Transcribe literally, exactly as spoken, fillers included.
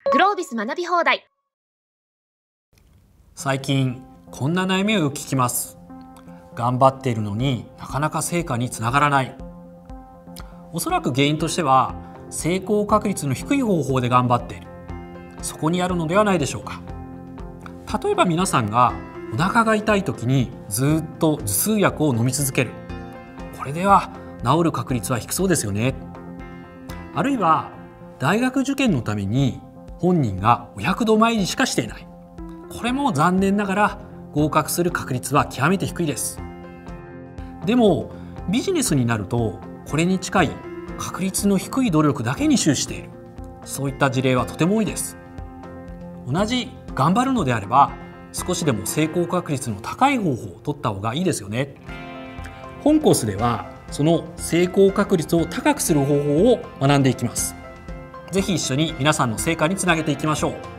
グロービス学び放題。 最近こんな悩みをよく聞きます。頑張っているのになかなか成果につながらない。おそらく原因としては成功確率の低い方法で頑張っている、そこにあるのではないでしょうか。例えば皆さんがお腹が痛い時にずっと頭痛薬を飲み続ける、これでは治る確率は低そうですよね。あるいは大学受験のために本人がお百度参りしかしていない、これも残念ながら合格する確率は極めて低いです。でもビジネスになるとこれに近い確率の低い努力だけに終始している、そういった事例はとても多いです。同じ頑張るのであれば少しでも成功確率の高い方法を取った方がいいですよね。本コースではその成功確率を高くする方法を学んでいきます。ぜひ一緒に皆さんの成果につなげていきましょう。